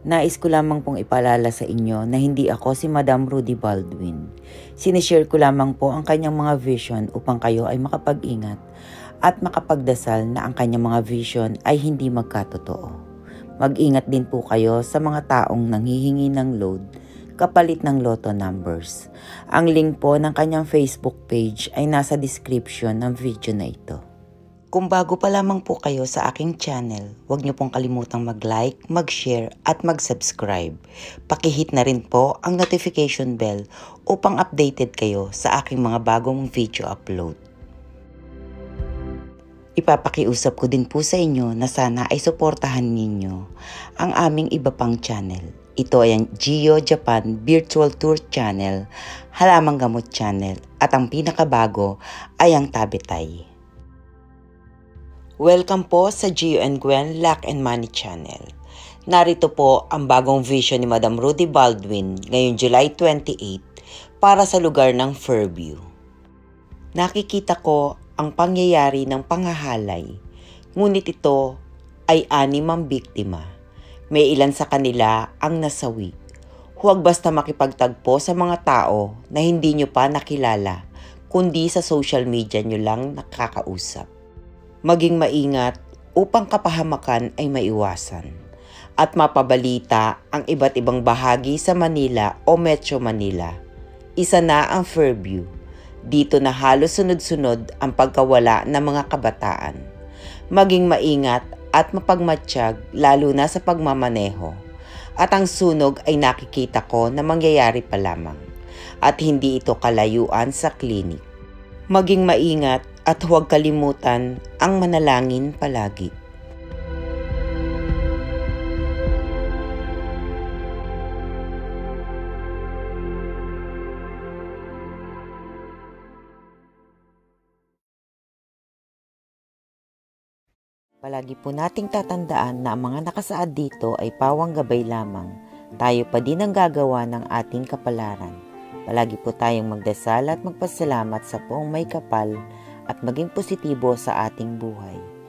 Nais ko lamang pong ipaalala sa inyo na hindi ako si Madam Rudy Baldwin. Sinishare ko lamang po ang kanyang mga vision upang kayo ay makapag-ingat at makapagdasal na ang kanyang mga vision ay hindi magkatotoo. Mag-ingat din po kayo sa mga taong nanghihingi ng load kapalit ng lotto numbers. Ang link po ng kanyang Facebook page ay nasa description ng video na ito. Kung bago pa lamang po kayo sa aking channel, huwag niyo pong kalimutang mag-like, mag-share at mag-subscribe. Pakihit na rin po ang notification bell upang updated kayo sa aking mga bagong video upload. Ipapakiusap ko din po sa inyo na sana ay suportahan ninyo ang aming iba pang channel. Ito ay ang Gio Japan Virtual Tour Channel, Halamang Gamot Channel at ang pinakabago ay ang Tabitay. Welcome po sa Gio and Gwen Luck and Money Channel. Narito po ang bagong vision ni Madam Rudy Baldwin ngayong July 28 para sa lugar ng Fairview. Nakikita ko ang pangyayari ng panghahalay, ngunit ito ay 6 ang biktima. May ilan sa kanila ang nasawi. Huwag basta makipagtagpo sa mga tao na hindi nyo pa nakilala, kundi sa social media nyo lang nakakausap. Maging maingat upang kapahamakan ay maiwasan at mapabalita ang iba't ibang bahagi sa Manila o Metro Manila. Isa na ang Fairview. Dito na halos sunod-sunod ang pagkawala ng mga kabataan. Maging maingat at mapagmatsyag lalo na sa pagmamaneho. At ang sunog ay nakikita ko na mangyayari pa lamang at hindi ito kalayuan sa klinik. Maging maingat at huwag kalimutan ang manalangin palagi. Palagi po nating tatandaan na ang mga nakasaad dito ay pawang gabay lamang. Tayo pa din ang gagawa ng ating kapalaran. Palagi po tayong magdasal at magpasalamat sa Poong May Kapal at maging positibo sa ating buhay.